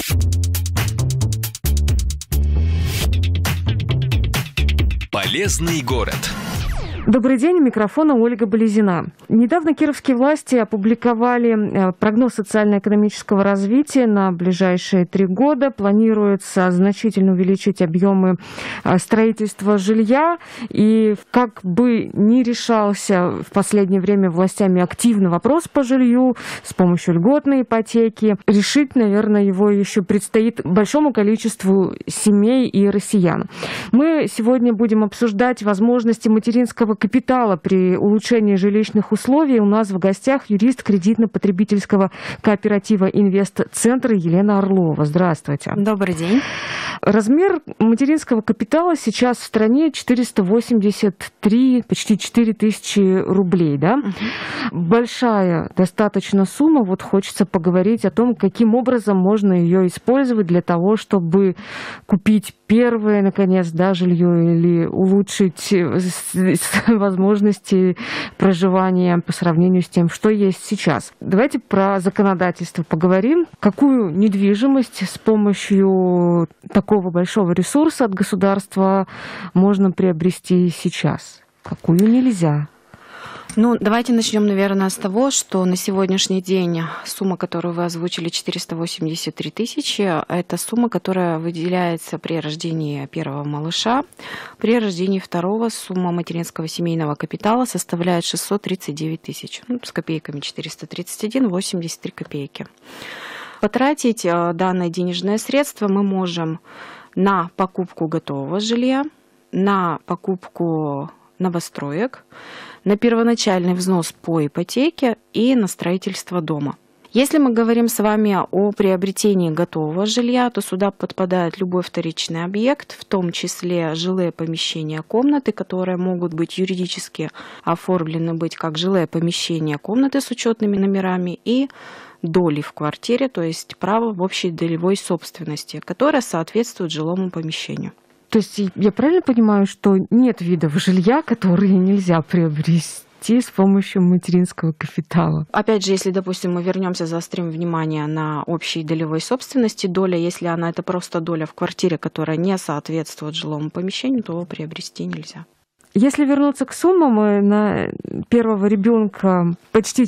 Полезный город. Добрый день, у микрофона Ольга Болезина. Недавно кировские власти опубликовали прогноз социально-экономического развития на ближайшие 3 года. Планируется значительно увеличить объемы строительства жилья. И как бы ни решался в последнее время властями активно вопрос по жилью с помощью льготной ипотеки, решить, наверное, его еще предстоит большому количеству семей и россиян. Мы сегодня будем обсуждать возможности материнского капитала при улучшении жилищных условий. У нас в гостях юрист кредитно-потребительского кооператива «Инвестцентр» Елена Орлова. Здравствуйте. Добрый день. Размер материнского капитала сейчас в стране 483, почти 4000 рублей. Да? Большая достаточно сумма. Вот хочется поговорить о том, каким образом можно ее использовать для того, чтобы купить первое, наконец, да, жилье или улучшить возможности проживания по сравнению с тем, что есть сейчас. Давайте про законодательство поговорим. Какую недвижимость с помощью такого большого ресурса от государства можно приобрести сейчас? Какую нельзя? Давайте начнем, наверное, с того, что на сегодняшний день сумма, которую вы озвучили, 483 тысячи, это сумма, которая выделяется при рождении первого малыша. При рождении второго сумма материнского семейного капитала составляет 639 тысяч. С копейками 431, 83 копейки. Потратить данное денежное средство мы можем на покупку готового жилья, на покупку новостроек, на первоначальный взнос по ипотеке и на строительство дома. Если мы говорим с вами о приобретении готового жилья, то сюда подпадает любой вторичный объект, в том числе жилые помещения, комнаты, которые могут быть юридически оформлены быть как жилые помещения, комнаты с учетными номерами и доли в квартире, то есть право в общей долевой собственности, которое соответствует жилому помещению. То есть я правильно понимаю, что нет видов жилья, которые нельзя приобрести с помощью материнского капитала? Опять же, если, допустим, мы вернемся, заострим внимание на общей долевой собственности, доля, если она это просто доля в квартире, которая не соответствует жилому помещению, то приобрести нельзя. Если вернуться к суммам, на первого ребенка почти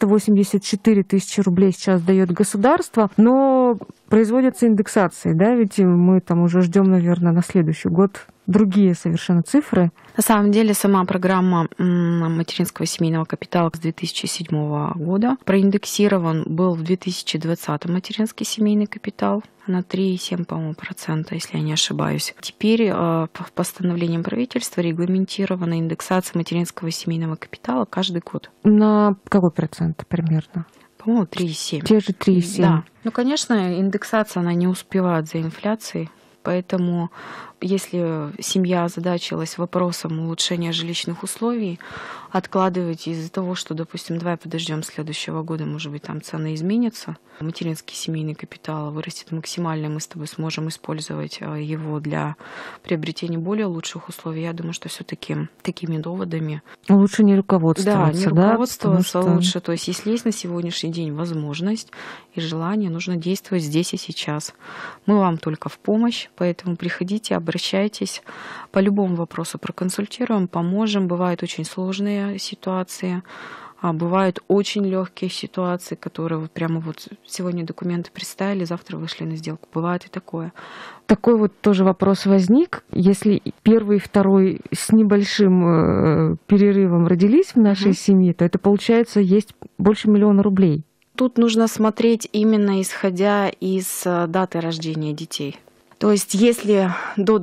484 тысячи рублей сейчас дает государство, но производятся индексации, да, ведь мы там уже ждем, наверное, на следующий год другие совершенно цифры. На самом деле сама программа материнского семейного капитала с 2007 года проиндексирован был в 2020 материнский семейный капитал на 3,7, по-моему, процента, если я не ошибаюсь. Теперь постановлением правительства регламентирована индексация материнского семейного капитала каждый год. На какой процент примерно? По-моему, 3,7. Те же 3,7. Да. Конечно, индексация, она не успевает за инфляцией, поэтому если семья озадачилась вопросом улучшения жилищных условий, откладывать из-за того, что, допустим, давай подождем следующего года, может быть, там цены изменятся, материнский семейный капитал вырастет максимально, мы с тобой сможем использовать его для приобретения более лучших условий. Я думаю, что все-таки такими доводами лучше не руководствоваться. Да, не руководствоваться лучше. То есть, если есть на сегодняшний день возможность и желание, нужно действовать здесь и сейчас. Мы вам только в помощь, поэтому приходите, обращайтесь. По любому вопросу проконсультируем, поможем. Бывают очень сложные ситуации, а бывают очень легкие ситуации, которые прямо сегодня документы представили, завтра вышли на сделку. Бывает и такое. Такой тоже вопрос возник. Если первый и второй с небольшим перерывом родились в нашей семье, то это, получается, есть больше 1 000 000 рублей. Тут нужно смотреть именно исходя из даты рождения детей. То есть, если до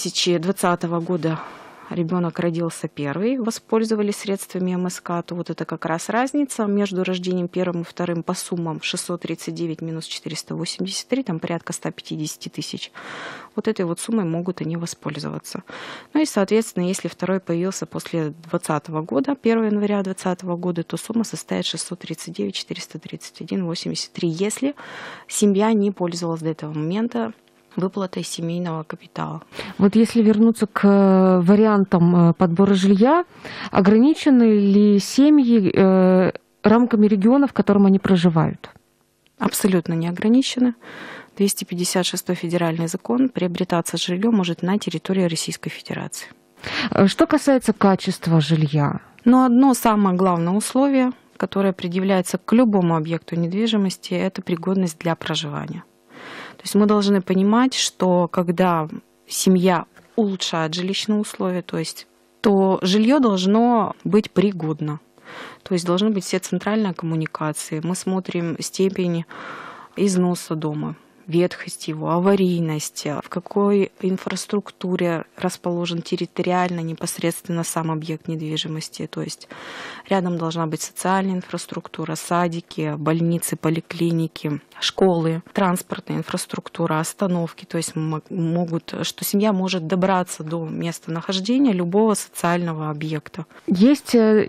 2020 года ребенок родился первый, воспользовались средствами МСК, то это как раз разница между рождением первым и вторым по суммам 639 минус 483, там порядка 150 тысяч. Этой суммой могут они воспользоваться. И, соответственно, если второй появился после 2020 года, 1 января 2020 года, то сумма составит 639 431 83, если семья не пользовалась до этого момента выплатой семейного капитала. Если вернуться к вариантам подбора жилья, ограничены ли семьи рамками региона, в котором они проживают? Абсолютно не ограничены. 256 федеральный закон, приобретаться жилье может на территории Российской Федерации. Что касается качества жилья? Но одно самое главное условие, которое предъявляется к любому объекту недвижимости, это пригодность для проживания. То есть мы должны понимать, что когда семья улучшает жилищные условия, то жилье должно быть пригодно. То есть должны быть все центральные коммуникации. Мы смотрим степень износа дома, ветхость его, аварийность, в какой инфраструктуре расположен территориально непосредственно сам объект недвижимости. То есть рядом должна быть социальная инфраструктура, садики, больницы, поликлиники, школы, транспортная инфраструктура, остановки. То есть что семья может добраться до места нахождения любого социального объекта. Есть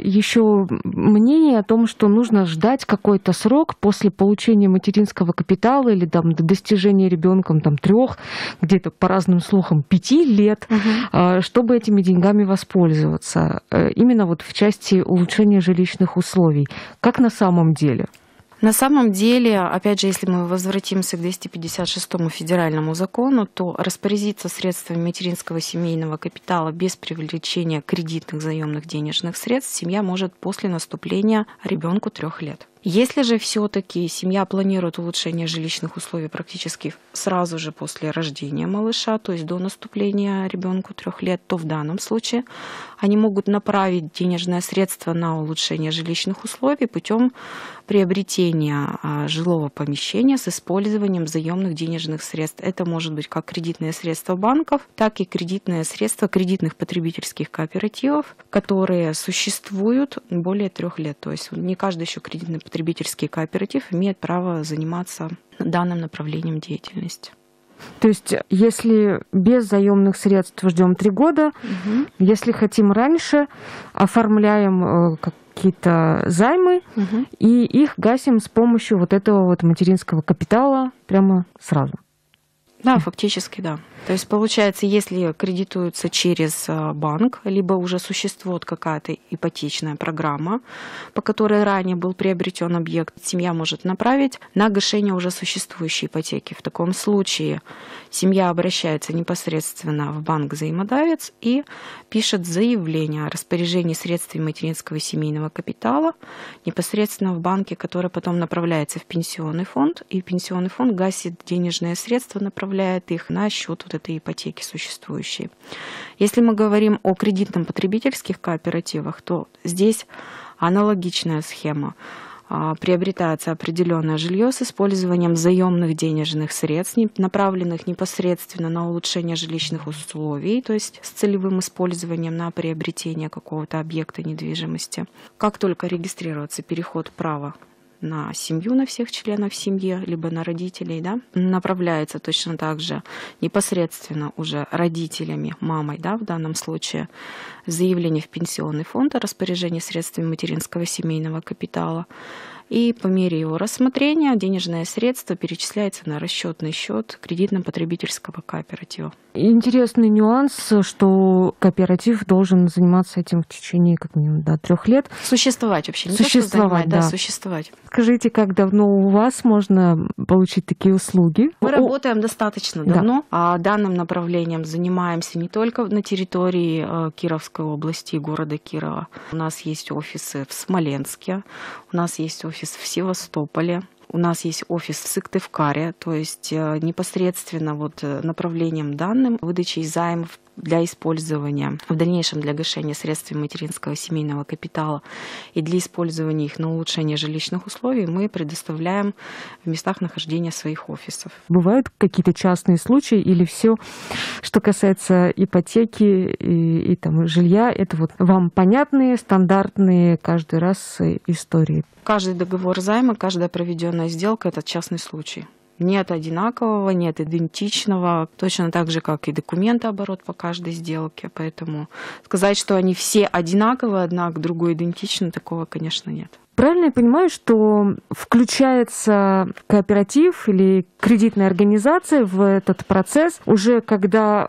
еще мнение о том, что нужно ждать какой-то срок после получения материнского капитала или до достижения ребенком 3, где-то по разным слухам 5 лет, чтобы этими деньгами воспользоваться. Именно в части улучшения жилищных условий. Как на самом деле? На самом деле, опять же, если мы возвратимся к 256 федеральному закону, то распорядиться средствами материнского семейного капитала без привлечения кредитных заемных денежных средств семья может после наступления ребенку 3 лет. Если же все-таки семья планирует улучшение жилищных условий практически сразу же после рождения малыша, то есть до наступления ребенку 3 лет, то в данном случае они могут направить денежное средство на улучшение жилищных условий путем приобретения жилого помещения с использованием заемных денежных средств. Это может быть как кредитные средства банков, так и кредитные средства кредитных потребительских кооперативов, которые существуют более 3 лет. То есть не каждый еще кредитный потребительский кооператив имеет право заниматься данным направлением деятельности. То есть, если без заемных средств ждем 3 года, если хотим раньше, оформляем какие-то займы и их гасим с помощью этого материнского капитала прямо сразу. Да, фактически, да. То есть, получается, если кредитуются через банк, либо уже существует какая-то ипотечная программа, по которой ранее был приобретен объект, семья может направить на гашение уже существующей ипотеки. В таком случае семья обращается непосредственно в банк-взаимодавец и пишет заявление о распоряжении средствами материнского семейного капитала непосредственно в банке, который потом направляется в пенсионный фонд, и пенсионный фонд гасит денежные средства, направляет их на счет этой ипотеки существующей. Если мы говорим о кредитно-потребительских кооперативах, то здесь аналогичная схема. Приобретается определенное жилье с использованием заемных денежных средств, направленных непосредственно на улучшение жилищных условий, то есть с целевым использованием на приобретение какого-то объекта недвижимости. Как только регистрируется переход права на семью, на всех членов семьи, либо на родителей, направляется точно так же непосредственно уже родителями, мамой, в данном случае, заявление в пенсионный фонд о распоряжении средствами материнского семейного капитала. И по мере его рассмотрения денежное средство перечисляется на расчетный счет кредитно-потребительского кооператива. Интересный нюанс, что кооператив должен заниматься этим в течение как минимум 3 лет. Существовать вообще, не существовать, то, что занимать, существовать. Скажите, как давно у вас можно получить такие услуги? Мы работаем достаточно давно, а данным направлением занимаемся не только на территории Кировской области и города Кирова. У нас есть офисы в Смоленске, у нас есть офис в Севастополе, у нас есть офис в Сыктывкаре, то есть непосредственно направлением данным выдачи займов для использования в дальнейшем для гашения средствами материнского семейного капитала и для использования их на улучшение жилищных условий мы предоставляем в местах нахождения своих офисов. Бывают какие-то частные случаи или все, что касается ипотеки и жилья, это вам понятные, стандартные каждый раз истории? Каждый договор займа, каждая проведенная сделка – это частный случай. Нет одинакового, нет идентичного, точно так же, как и документооборот по каждой сделке. Поэтому сказать, что они все одинаковые, одна к другой идентичны, такого, конечно, нет. Правильно я понимаю, что включается кооператив или кредитная организация в этот процесс уже когда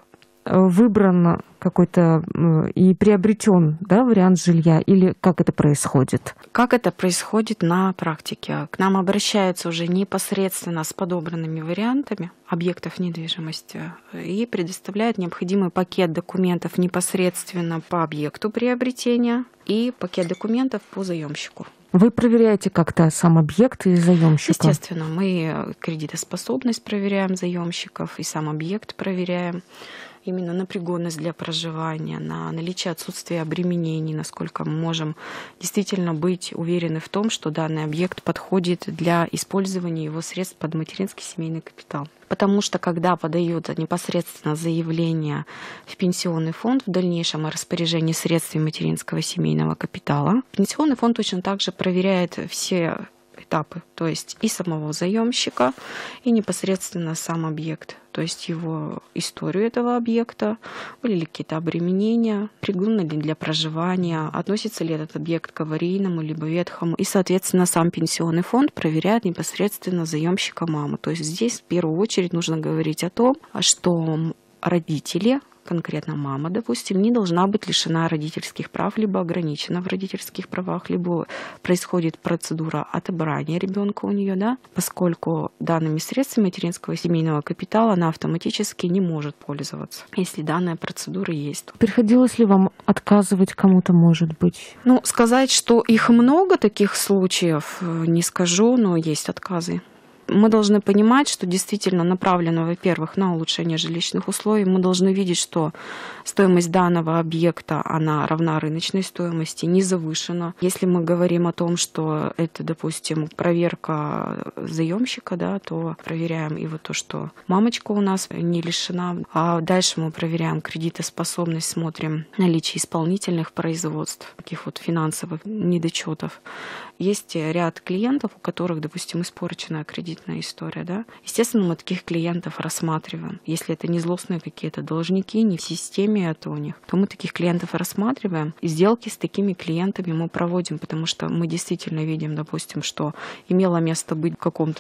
выбран какой-то и приобретен, да, вариант жилья, или как это происходит? Как это происходит на практике? К нам обращаются уже непосредственно с подобранными вариантами объектов недвижимости и предоставляют необходимый пакет документов непосредственно по объекту приобретения и пакет документов по заемщику. Вы проверяете как-то сам объект и заемщика? Естественно, мы кредитоспособность проверяем заемщиков и сам объект проверяем. Именно на пригодность для проживания, на наличие отсутствия обременений, насколько мы можем действительно быть уверены в том, что данный объект подходит для использования его средств под материнский семейный капитал. Потому что когда подают непосредственно заявление в пенсионный фонд в дальнейшем о распоряжении средств материнского семейного капитала, пенсионный фонд точно так же проверяет все этапы, то есть и самого заемщика, и непосредственно сам объект, то есть его историю этого объекта, были ли какие-то обременения, пригодны ли для проживания, относится ли этот объект к аварийному либо ветхому, и, соответственно, сам пенсионный фонд проверяет непосредственно заемщика маму. То есть здесь в первую очередь нужно говорить о том, что родители, конкретно мама, допустим, не должна быть лишена родительских прав, либо ограничена в родительских правах, либо происходит процедура отобрания ребенка у нее, да, поскольку данными средствами материнского семейного капитала она автоматически не может пользоваться, если данная процедура есть. Приходилось ли вам отказывать кому-то, может быть? Ну, сказать, что их много таких случаев, не скажу, но есть отказы. Мы должны понимать, что действительно направлено, во-первых, на улучшение жилищных условий. Мы должны видеть, что стоимость данного объекта, она равна рыночной стоимости, не завышена. Если мы говорим о том, что это, допустим, проверка заемщика, да, то проверяем и вот то, что мамочка у нас не лишена. А дальше мы проверяем кредитоспособность, смотрим наличие исполнительных производств, таких вот финансовых недочетов. Есть ряд клиентов, у которых, допустим, испорченная кредитная история, да. Естественно, мы таких клиентов рассматриваем. Если это не злостные какие-то должники, не в системе это у них, то мы таких клиентов рассматриваем. И сделки с такими клиентами мы проводим, потому что мы действительно видим, допустим, что имело место быть в каком-то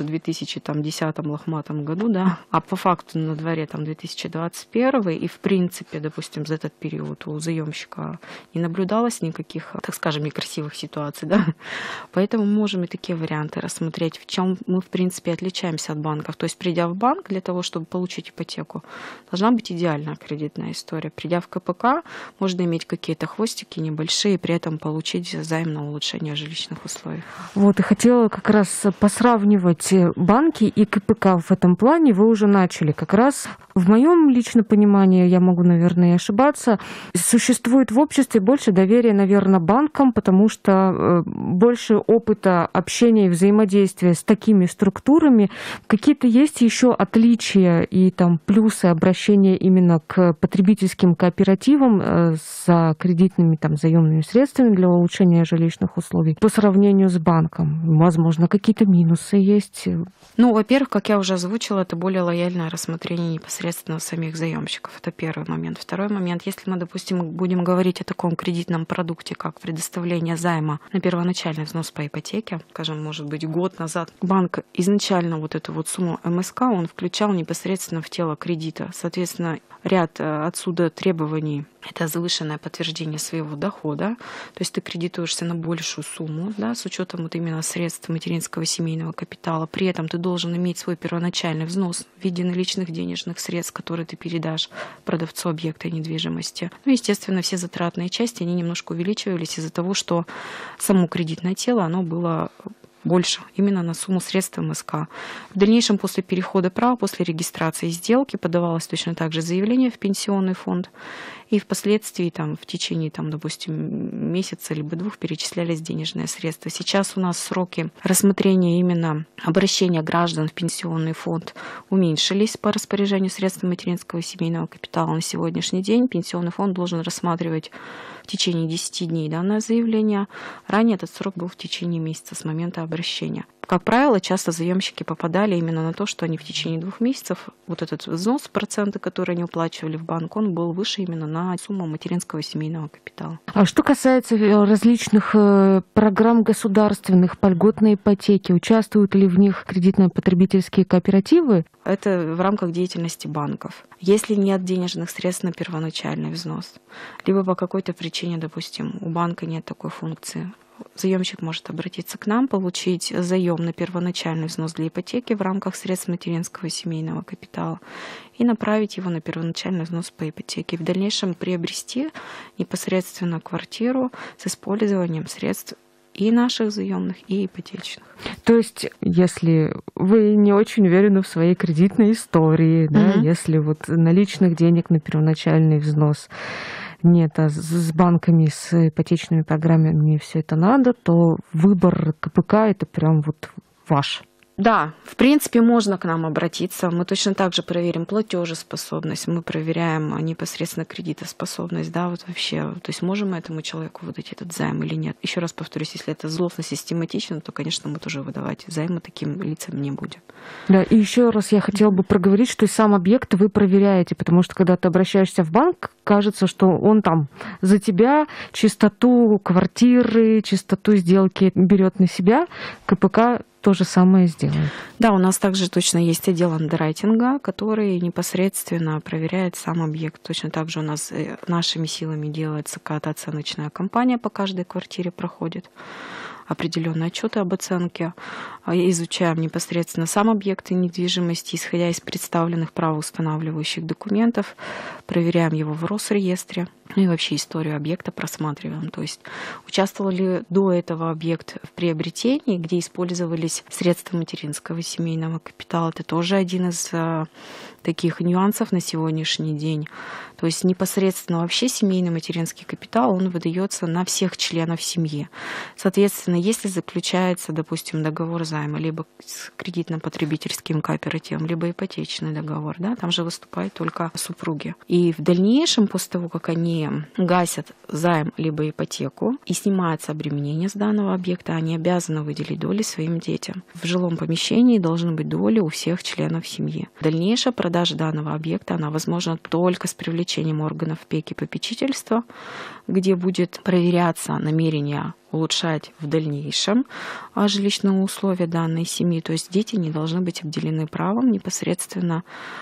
2010 лохматом году, да, а по факту на дворе там 2021, и в принципе, допустим, за этот период у заемщика не наблюдалось никаких, так скажем, некрасивых ситуаций, да. Поэтому мы можем и такие варианты рассмотреть, в чем мы, в принципе, отличаемся от банков. То есть, придя в банк для того, чтобы получить ипотеку, должна быть идеальная кредитная история. Придя в КПК, можно иметь какие-то хвостики небольшие, и при этом получить займ на улучшение жилищных условий. Вот, и хотела как раз посравнивать банки и КПК в этом плане. Вы уже начали. Как раз в моем личном понимании, я могу, наверное, и ошибаться, существует в обществе больше доверия, наверное, банкам, потому что больше опыта общения и взаимодействия с такими структурами. Какие-то есть еще отличия и там плюсы обращения именно к потребительским кооперативам за кредитными там заемными средствами для улучшения жилищных условий по сравнению с банком? Возможно, какие-то минусы есть? Ну, во-первых, как я уже озвучила, это более лояльное рассмотрение непосредственно самих заемщиков. Это первый момент. Второй момент, если мы, допустим, будем говорить о таком кредитном продукте, как предоставление займа на первоначальный взнос по ипотеке, скажем, может быть, год назад банк изначально вот эту вот сумму МСК он включал непосредственно в тело кредита. Соответственно, ряд отсюда требований — это завышенное подтверждение своего дохода, то есть ты кредитуешься на большую сумму, да, с учетом вот именно средств материнского семейного капитала. При этом ты должен иметь свой первоначальный взнос в виде наличных денежных средств, которые ты передашь продавцу объекта недвижимости. Ну, естественно, все затратные части, они немножко увеличивались из-за того, что само кредитное тело, оно было больше, именно на сумму средств МСК. В дальнейшем, после перехода права, после регистрации сделки, подавалось точно так же заявление в пенсионный фонд, и впоследствии, там, в течение, там, допустим, месяца либо двух перечислялись денежные средства. Сейчас у нас сроки рассмотрения именно обращения граждан в пенсионный фонд уменьшились по распоряжению средств материнского семейного капитала. На сегодняшний день пенсионный фонд должен рассматривать в течение 10 дней данное заявление. Ранее этот срок был в течение месяца с момента обращения. Как правило, часто заемщики попадали именно на то, что они в течение 2 месяцев, вот этот взнос, проценты, которые они уплачивали в банк, он был выше именно на сумму материнского семейного капитала. А что касается различных программ государственных по льготной ипотеке, участвуют ли в них кредитно-потребительские кооперативы? Это в рамках деятельности банков. Если нет денежных средств на первоначальный взнос, либо по какой-то причине, допустим, у банка нет такой функции, заемщик может обратиться к нам, получить заем на первоначальный взнос для ипотеки в рамках средств материнского семейного капитала и направить его на первоначальный взнос по ипотеке. В дальнейшем приобрести непосредственно квартиру с использованием средств и наших заемных, и ипотечных. То есть, если вы не очень уверены в своей кредитной истории, да, если вот наличных денег на первоначальный взнос нет, а с банками, с ипотечными программами все это надо, то выбор КПК это прям вот ваш. Да, в принципе, можно к нам обратиться. Мы точно так же проверим платежеспособность, мы проверяем непосредственно кредитоспособность, да, вот вообще. То есть можем мы этому человеку выдать этот займ или нет. Еще раз повторюсь, если это злостно систематично, то, конечно, мы тоже выдавать займы таким лицам не будем. Да, и еще раз я хотела бы проговорить, что сам объект вы проверяете, потому что когда ты обращаешься в банк, кажется, что он там за тебя чистоту квартиры, чистоту сделки берет на себя, КПК то же самое сделает. Да, у нас также точно есть отдел андеррайтинга, который непосредственно проверяет сам объект. Точно так же у нас нашими силами делается какая-то оценочная кампания по каждой квартире проходит. Определенные отчеты об оценке, изучаем непосредственно сам объект недвижимости, исходя из представленных правоустанавливающих документов, проверяем его в Росреестре и вообще историю объекта просматриваем. То есть участвовал ли до этого объект в приобретении, где использовались средства материнского семейного капитала. Это тоже один из таких нюансов на сегодняшний день. То есть непосредственно вообще семейный материнский капитал, он выдается на всех членов семьи. Соответственно, если заключается, допустим, договор займа либо с кредитно-потребительским кооперативом, либо ипотечный договор, да, там же выступают только супруги. И в дальнейшем, после того, как они гасят займ либо ипотеку и снимается обременение с данного объекта, они обязаны выделить доли своим детям. В жилом помещении должны быть доли у всех членов семьи. Дальнейшая продажа данного объекта, она возможна только с привлечением органов опеки и попечительства, где будет проверяться намерение улучшать в дальнейшем жилищные условия данной семьи. То есть дети не должны быть обделены правом непосредственно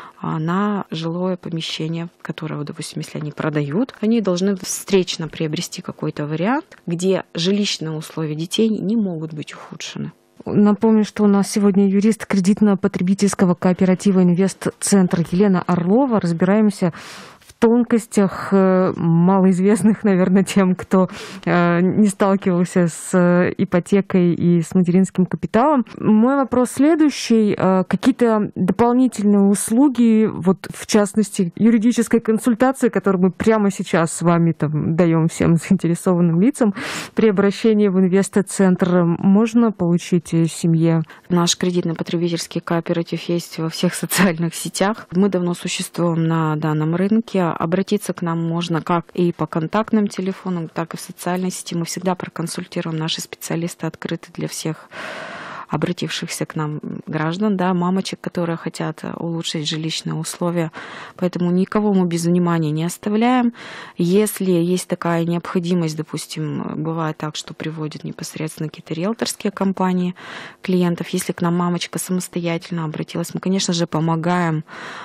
на жилое помещение, которое, допустим, если они продают, они должны встречно приобрести какой-то вариант, где жилищные условия детей не могут быть ухудшены. Напомню, что у нас сегодня юрист кредитно-потребительского кооператива «Инвестцентр» Елена Орлова. Разбираемся в тонкостях, малоизвестных, наверное, тем, кто не сталкивался с ипотекой и с материнским капиталом. Мой вопрос следующий. Какие-то дополнительные услуги, вот в частности, юридической консультации, которую мы прямо сейчас с вами там даем всем заинтересованным лицам, при обращении в Инвестцентр можно получить семье? Наш кредитно-потребительский кооператив есть во всех социальных сетях. Мы давно существуем на данном рынке. Обратиться к нам можно как и по контактным телефонам, так и в социальной сети. Мы всегда проконсультируем, наши специалисты открыты для всех обратившихся к нам граждан, да, мамочек, которые хотят улучшить жилищные условия. Поэтому никого мы без внимания не оставляем. Если есть такая необходимость, допустим, бывает так, что приводят непосредственно какие-то риэлторские компании клиентов. Если к нам мамочка самостоятельно обратилась, мы, конечно же, помогаем,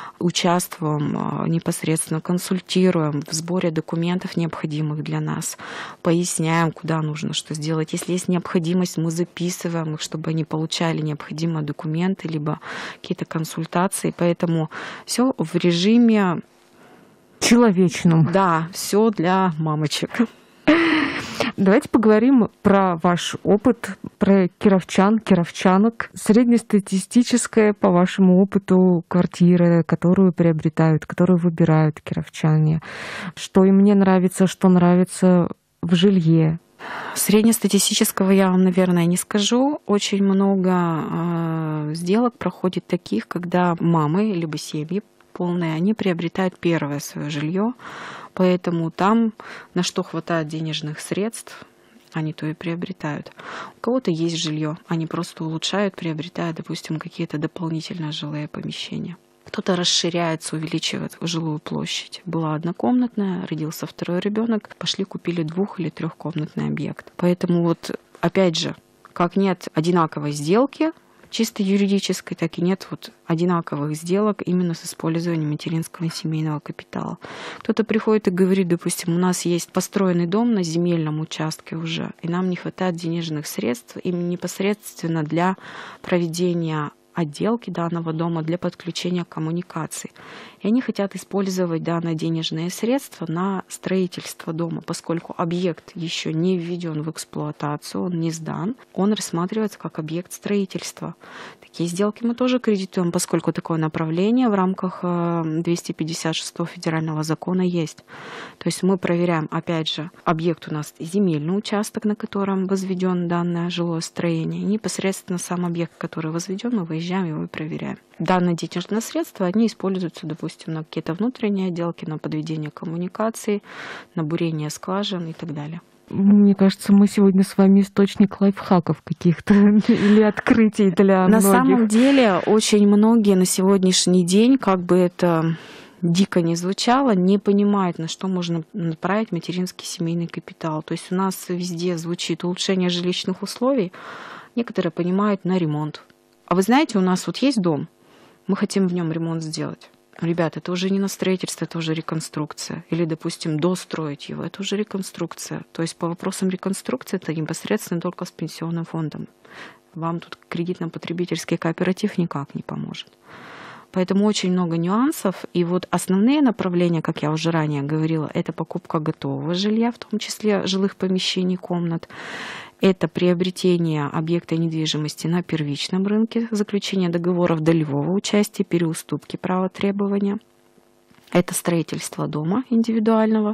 участвуем, непосредственно консультируем в сборе документов, необходимых для нас, поясняем, куда нужно что сделать. Если есть необходимость, мы записываем их, чтобы они получали необходимые документы, либо какие-то консультации. Поэтому все в режиме человечном. Да, все для мамочек. Давайте поговорим про ваш опыт, про кировчан, кировчанок. Среднестатистическая, по вашему опыту, квартира, которую приобретают, которую выбирают кировчане. Что им не нравится, что нравится в жилье. Среднестатистического я вам, наверное, не скажу. Очень много сделок проходит таких, когда мамы либо семьи полные, они приобретают первое свое жилье. Поэтому там, на что хватает денежных средств, они то и приобретают. У кого-то есть жилье, они просто улучшают, приобретая, допустим, какие-то дополнительные жилые помещения. Кто-то расширяется, увеличивает жилую площадь. Была однокомнатная, родился второй ребенок, пошли купили 2- или 3-комнатный объект. Поэтому вот опять же, как нет одинаковой сделки, чисто юридической, так и нет вот одинаковых сделок именно с использованием материнского и семейного капитала. Кто-то приходит и говорит, допустим, у нас есть построенный дом на земельном участке уже, и нам не хватает денежных средств именно непосредственно для проведения отделки данного дома, для подключения коммуникаций. И они хотят использовать данные денежные средства на строительство дома, поскольку объект еще не введен в эксплуатацию, он не сдан, он рассматривается как объект строительства. Такие сделки мы тоже кредитуем, поскольку такое направление в рамках 256 федерального закона есть. То есть мы проверяем, опять же, объект у нас земельный участок, на котором возведен данное жилое строение, и непосредственно сам объект, который возведен, мы выезжаем его и проверяем. Данные денежные средства, они используются, допустим, на какие-то внутренние отделки, на подведение коммуникаций, на бурение скважин и так далее. Мне кажется, мы сегодня с вами источник лайфхаков каких-то или открытий для многих. На самом деле, очень многие на сегодняшний день, как бы это дико не звучало, не понимают, на что можно направить материнский семейный капитал. То есть у нас везде звучит улучшение жилищных условий, некоторые понимают на ремонт. А вы знаете, у нас вот есть дом, мы хотим в нем ремонт сделать. Ребята, это уже не на строительство, это уже реконструкция. Или, допустим, достроить его, это уже реконструкция. То есть по вопросам реконструкции это непосредственно только с пенсионным фондом. Вам тут кредитно-потребительский кооператив никак не поможет. Поэтому очень много нюансов. И вот основные направления, как я уже ранее говорила, это покупка готового жилья, в том числе жилых помещений, комнат. Это приобретение объекта недвижимости на первичном рынке, заключение договоров долевого участия, переуступки права требования. Это строительство дома индивидуального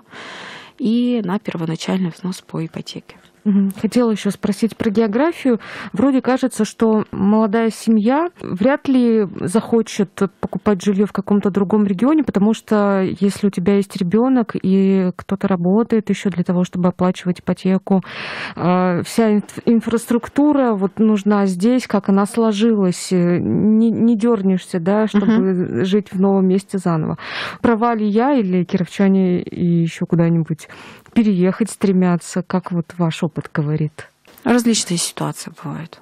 и на первоначальный взнос по ипотеке. Хотела еще спросить про географию. Вроде кажется, что молодая семья вряд ли захочет покупать жилье в каком-то другом регионе, потому что если у тебя есть ребенок и кто-то работает еще для того, чтобы оплачивать ипотеку, вся инфраструктура вот нужна здесь, как она сложилась, не дернешься, да, чтобы жить в новом месте заново. Права ли я или кировчане и еще куда-нибудь переехать стремятся? Как вот ваш опыт говорит? Различные ситуации бывают.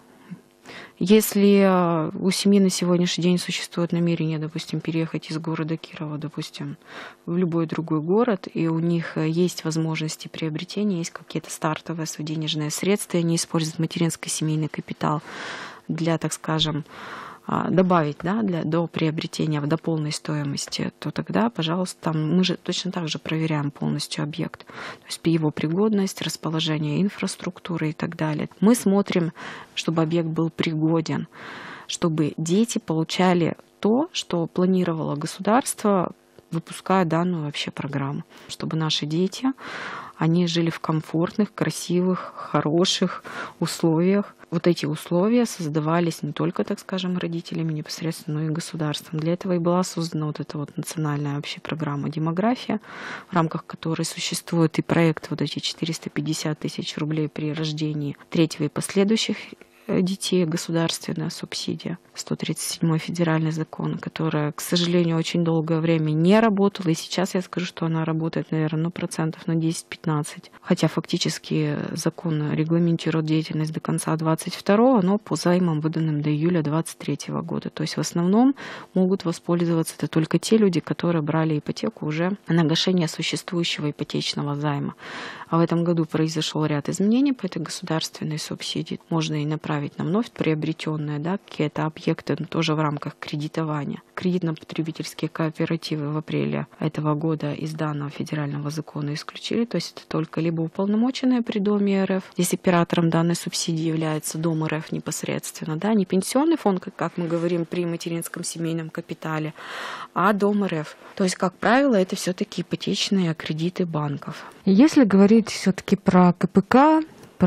Если у семьи на сегодняшний день существует намерение, допустим, переехать из города Кирова, допустим, в любой другой город, и у них есть возможности приобретения, есть какие-то стартовые денежные средства, и они используют материнский семейный капитал для, так скажем, добавить, да, до приобретения, до полной стоимости, то тогда, пожалуйста, мы же точно так же проверяем полностью объект, то есть его пригодность, расположение инфраструктуры и так далее. Мы смотрим, чтобы объект был пригоден, чтобы дети получали то, что планировало государство, выпуская данную вообще программу, чтобы наши дети, они жили в комфортных, красивых, хороших условиях. Вот эти условия создавались не только, так скажем, родителями непосредственно, но и государством. Для этого и была создана вот эта вот национальная вообще программа «Демография», в рамках которой существует и проект вот эти 450 тысяч рублей при рождении третьего и последующих детей, государственная субсидия, 137-й федеральный закон, которая, к сожалению, очень долгое время не работала. И сейчас я скажу, что она работает, наверное, процентов на 10-15. Хотя фактически закон регламентирует деятельность до конца 22-го, но по займам, выданным до июля 23-го года. То есть в основном могут воспользоваться это только те люди, которые брали ипотеку уже на гашение существующего ипотечного займа. А в этом году произошел ряд изменений по этой государственной субсидии. Можно и направить на вновь приобретенные, да, какие-то объекты, но тоже в рамках кредитования. Кредитно-потребительские кооперативы в апреле этого года из данного федерального закона исключили. То есть это только либо уполномоченные при Доме РФ, здесь оператором данной субсидии является Дом РФ непосредственно, да, не пенсионный фонд, как мы говорим при материнском семейном капитале, а Дом РФ. То есть, как правило, это все-таки ипотечные кредиты банков. Если говорить все-таки про КПК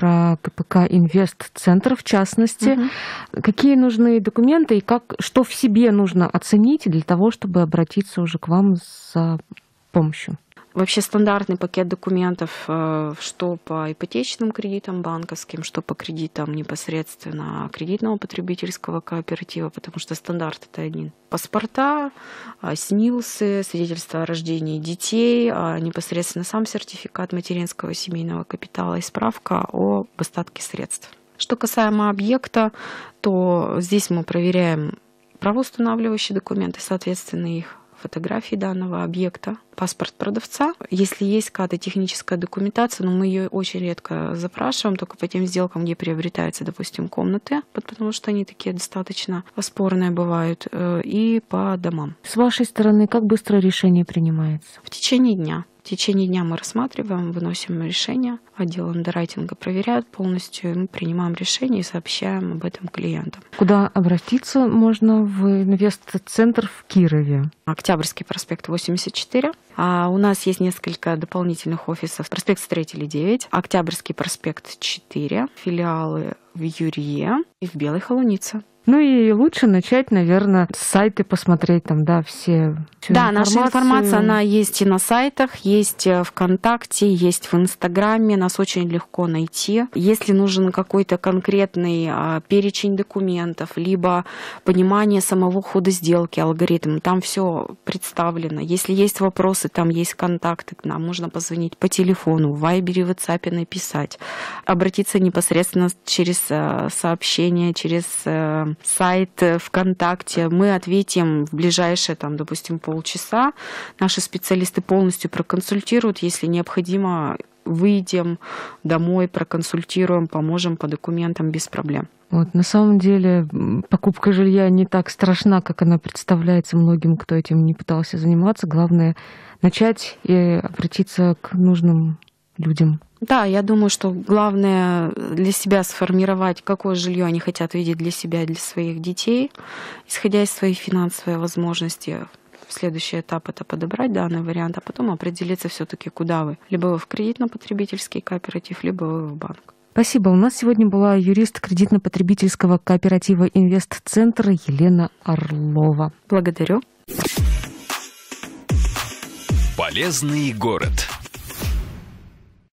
Инвестцентр в частности, какие нужны документы и что в себе нужно оценить для того, чтобы обратиться уже к вам за помощью? Вообще стандартный пакет документов, что по ипотечным кредитам банковским, что по кредитам непосредственно кредитного потребительского кооператива, потому что стандарт это один. Паспорта, СНИЛСы, свидетельство о рождении детей, непосредственно сам сертификат материнского семейного капитала и справка об остатке средств. Что касаемо объекта, то здесь мы проверяем правоустанавливающие документы, соответственно, их фотографии данного объекта, паспорт продавца. Если есть какая-то техническая документация, но мы ее очень редко запрашиваем, только по тем сделкам, где приобретаются, допустим, комнаты, потому что они такие достаточно спорные бывают, и по домам. С вашей стороны, как быстро решение принимается? В течение дня. В течение дня мы рассматриваем, выносим решение, отдел андеррайтинга проверяет полностью, и мы принимаем решение и сообщаем об этом клиентам. Куда обратиться можно в инвест-центр в Кирове? Октябрьский проспект 84. А у нас есть несколько дополнительных офисов. Проспект Строителей 9, Октябрьский проспект 4, филиалы в Юрье и в Белой Холунице. Ну и лучше начать, наверное, с сайта посмотреть там, да, всю да, информацию. наша информация, она есть и на сайтах, есть ВКонтакте, есть в Инстаграме, нас очень легко найти. Если нужен какой-то конкретный перечень документов, либо понимание самого хода сделки, алгоритм, там все представлено. Если есть вопросы, там есть контакты, к нам можно позвонить по телефону, в Вайбере, в WhatsApp написать, обратиться непосредственно через сообщение, через сайт ВКонтакте. Мы ответим в ближайшие, там, допустим, полчаса. Наши специалисты полностью проконсультируют. Если необходимо, выйдем домой, проконсультируем, поможем по документам без проблем. Вот, на самом деле покупка жилья не так страшна, как она представляется многим, кто этим не пытался заниматься. Главное начать и обратиться к нужным людям. Да, я думаю, что главное для себя сформировать, какое жилье они хотят видеть для себя и для своих детей, исходя из своих финансовых возможностей. Следующий этап — это подобрать данный вариант, а потом определиться все-таки, куда вы. Либо вы в кредитно-потребительский кооператив, либо вы в банк. Спасибо. У нас сегодня была юрист кредитно-потребительского кооператива «Инвест-центр» Елена Орлова. Благодарю. Полезный город.